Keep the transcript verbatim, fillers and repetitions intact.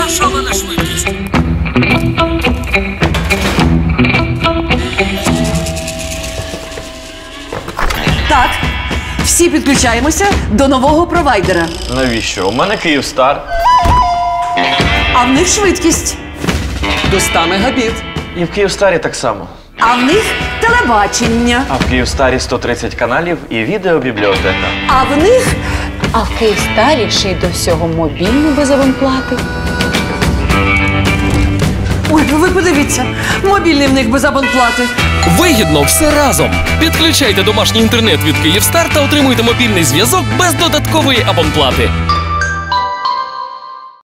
розташована швидкість. Так, всі підключаємося до нового провайдера. Навіщо? У мене Київстар. А в них швидкість. До ста мегабіт. І в Київстарі так само. А в них телебачення. А в Київстарі сто тридцять каналів і відеобібліотека. А в них... А в Київстарі ще й до всього мобільний без абонплати. Ой, ви подивіться, мобільний в них без абонплати. Вигідно все разом. Підключайте домашній інтернет від Київстар та отримуйте мобільний зв'язок без додаткової абонплати.